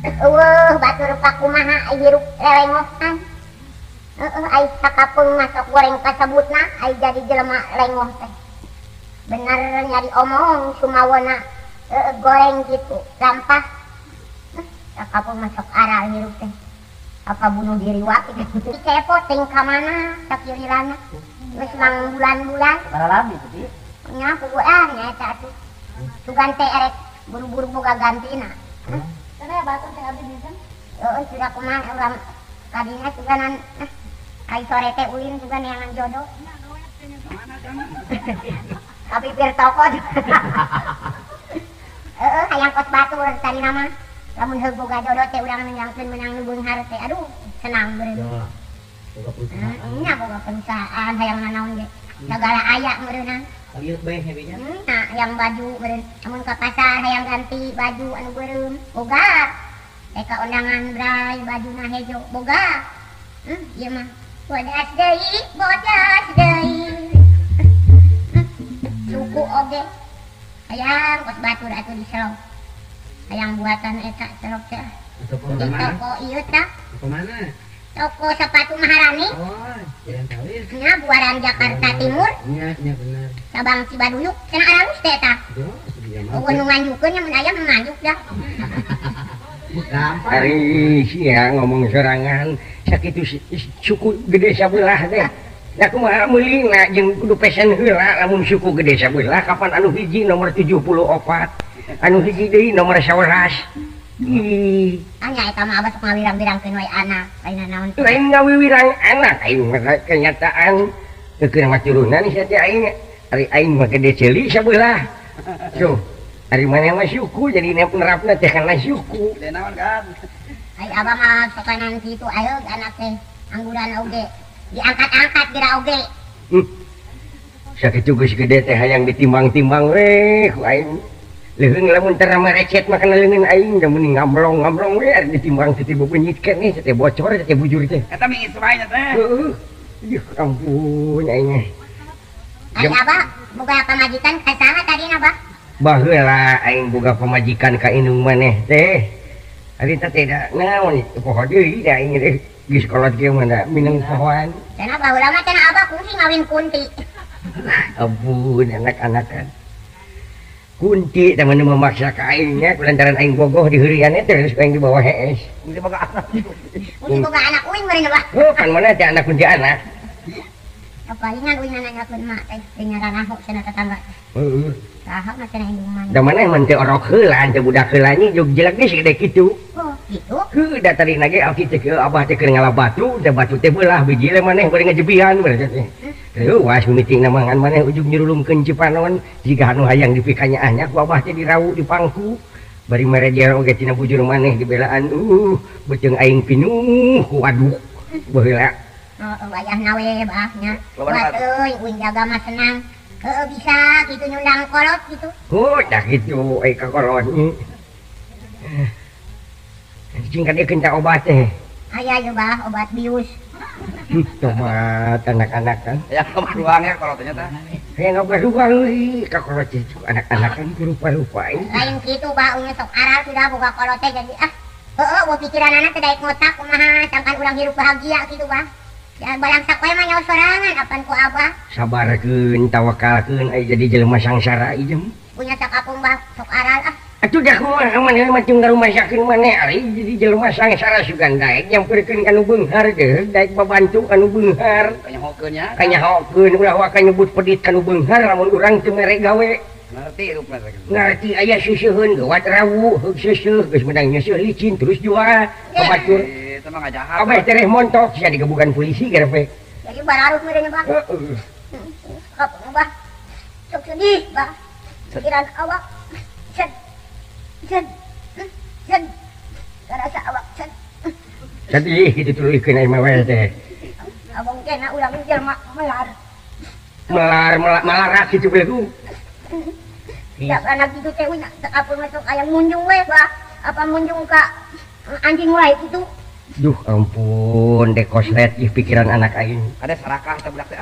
Batur pak kumaha hirup lelengohan. Ai sakapeung masuk goreng kasebutna ai jadi jelema lengoh teh. Bener nyari omong sumawana goreng gitu lampah. Sakapeung masuk aral hirup teh. Apa bunuh diri wae gitu. Kepo ting ka mana sakirilana. Geus mang bulan-bulan. Baralami teh. Nya puguh nyaeta atuh. Sugan teh erek buru-buru boga gantina. Karena batur teh abdi bisa. Sudah kumaha urang kadinya suganan kai sore teh ulin juga neangan jodoh. Tapi pir toko. Hayang kos batur tadi nama. Lamun heug boga jodoh teh urang nyangkeun menang nu beunghar teh. Aduh, senang beureun. Boga perusahaan. Nya boga perusahaan hayang nanaon ge. Segala aya meureunna. Lihat bae hebenya. Nah, yang baju meureun. Amun ka pasar hayang ganti baju anu beureum. Boga. Eka undangan bray bajuna hejo boga. Ieu mah bodas deui. Suku oge. Hayang kos batur atuh diselong. Hayang buatan eta selok teh. Di toko ieu tah. Ke mana? Toko sepatu Maharani. Oh, jalan Tawir. Nya buaran Jakarta Timur. Iya, benar. Sabang Cibaduyut. Cenah aralus teh tah. Oh, nu nganjukeun nya mun aya mah nganjuk dah. Hari siang ngomong serangan sakitu suku gede sabelah teh. Da kumaha meulingna jeung kudu pesen heula lamun suku gede sabelah kapan anu hiji nomor 74, anu hiji deui nomor 11. Anya eta mah abah sok ngawirang-wirangkeun wae anak, lainna naon. Lain ngawirang anak aing mah kenyataan teu mah turunan sia teh aing. Ari aing mah gede ceuli sabelah. So, ari mana mah suku jadi nerapna teh kana suku. Teh naon kan? Ai abah mah sokanan kitu ayeug anak teh angguran oge. Diangkat-angkat geura oge. Sakitu geus gede teh hayang ditimbang-timbang we ku aing. Leung lamun tara merecet mah kana leungeun aing da meuning ngamblong-ngamblong we ari ditimbang teh beunjit keneh teh bocor teh bujur teh. Eta mingis wae nya teh. Yuh ampun aing. Ai abah boga pamajikan ka saha tadina bah? Baheula aing boga pamajikan ka indung maneh teh. Ari teh da naon poho deui da aing teh geus kolot ge mah da mineng pohoan. Cenah baheula mah cenah abah kungsi ngawin kunti. Ampun anak-anakan. Kunti teman memaksa ka aing nya kulantaran aing bogoh di heurian teh terus aing dibawa hees. Kunti boga anak. Kunti boga anak uing meureun bah. Oh, kan mana teh anak kunti anak. Palingan uing nanyakeun mak teh teh ngaranaho cenah tetangga. Heeh. Saha mah cenah indung mana. Da maneh mun teh orok heula teh budak heula nya jog jelek ge segede kitu. Oh, gitu. Heuh da tadi nage abdi teh abah teh keur ngala batu, da batu teh beulah biji le maneh bari ngajebihan bener teh. Teu was mimiting namangan maneh ujug nyurulungkeun cipanon jiga anu hayang dipikanyaannya ku abah teh dirau di pangku. Bari merejer oge tina bujur maneh dibelaan beuteung aing pinuh ku waduk. Baheula. Wayah nawe bahnya. Buat uing jaga mah senang. Bisa gitu nyundang kolot gitu. Oh, dah gitu ka kolot. Singkat dia kenta obat teh. Aya ieu bah obat bius. Obat anak-anak kan. Ya kamar ruang ya kalau ternyata. Saya ngobrol ruang euy ka kolot itu anak-anak kan rupa-rupa. Lain kitu bah unya sok aral sudah boga kolot teh jadi mau pikiranana teh daek ngotak kumaha sampai urang hirup bahagia gitu bah. Ya balangsak we mah nyawa sorangan apan ku abah. Sabarkeun tawakalkeun ai jadi jelema sangsara ieu. Punya sakapung bah sok aral Atuh dah kumaha maneh mah cung rumah sakeun maneh ari jadi jelema sangsara sugan daek nyampeurkeun kanu beunghar teh daek babantu kanu beunghar. Kanyahokeun nya. Kanyahokeun ulah wa nyebut pedit kanu beunghar lamun urang teu mere gawe. Ngerti rupna teh. Ngarti aya suseuheun gawat rawu heug seuseuh geus menang nyeuseul licin terus jual ka batur. Eta mah ngajahat. Abah teh montok sia digebukan polisi garpe. jadi bararuh meureun bah. Kapung bah. Sok sedih bah. Pikiran awak. Sen. Karasa awak sen. Sedih kitu tuluykeun ai mah teh. Abang kena ulang jelema melar. Melarat kitu beuh. Ya anak gitu teh we sakapung masuk aya munjung we bah. Apa munjung ka anjing wae gitu. Duh ampun dek koslet ih pikiran anak aing. Ada sarakah teh budak teh.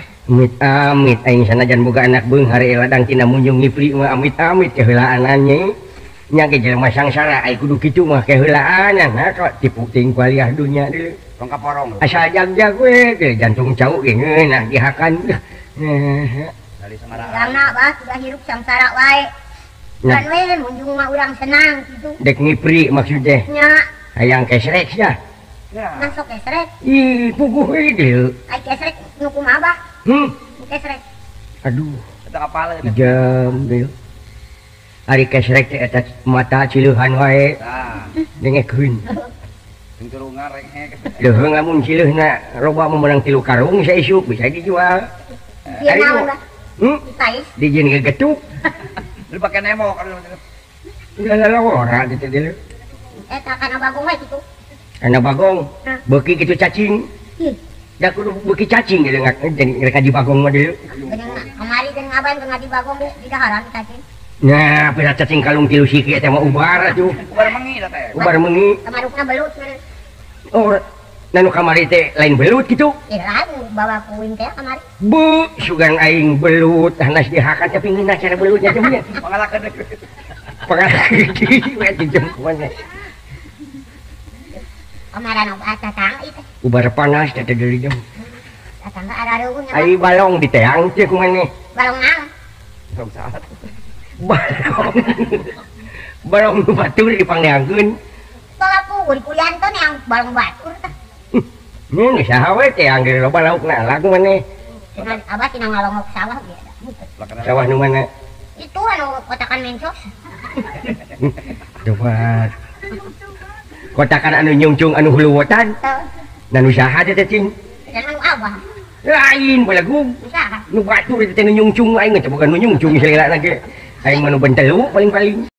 Amit aing sanajan boga anak beunghar ladang tina munjung ngipli mah amit-amit keheulaan anjing. nya ge jelema sangsara ai kudu kitu mah keheulaan nah kok tipu ting kuliah dunia deui Tong kaporong. asal jag-jag we ge jantung cau ge nah dihakan Dari Semarang. Karena bah sudah hirup samsara wae. Nah. Kan we munjung mah urang senang gitu. dek ngipri maksudnya Nya hayang kesrek ya Ya. masuk kesrek. ih puguh we deui Ai kesrek nu kumaha bah? Kesrek. aduh Eta kapal eta. jam deui ari kesrek teh eta mata cileuhan wae Tah. dengekeun Jeung turungan rek hek. leuheung lamun cileuhna loba memenang 3 karung bisa isuk bisa dijual Dia Ayo. naon bah? Dipais. dijieun gegetuk Lu pakai nemo kan. ulah ora gitu dulu Eta kana bagong we kitu. karena bagong Hah. beuki kitu cacing Ih, da kudu beuki cacing gitu jadi rek di bagong mah deui bener kamari jeung aban tengah di bagong di daharan cacing. nah pira cacing kalung 3 siki eta mah ubar atuh Ubar mengi da teh. ubar mengi Kamarupna belut bener. oh nanu kamari teh lain belut gitu Lain bawa kuing teh kamari. bu sugan aing belut hanas dihakan tapi ngeunah cara belutnya cenah Pangalakeun. pangalah kieu we jeung kumaha Kamaran obat tatangga itu. ubar panas teh deui jeung Tatangga ada reueuhnya. ai balong diteang teh kumaha Balong naon? Tong saat. balong balong nu batur dipangneangkeun Balapu di kulianton yang balong batur tah. nu saha we teh angger loba laukna lagu maneh Cenah abah cenah ngalongok sawah ge. sawah nu mana Itu anu kotakan mensos. coba kotakan anu nyungcung anu huluwotan dan usaha teh cing Dan anu abah. lain balagu Usaha. nu batur teh nu nyungcung aing teh bukan nu nyungcung selera ge aing mah nu bentelu paling-paling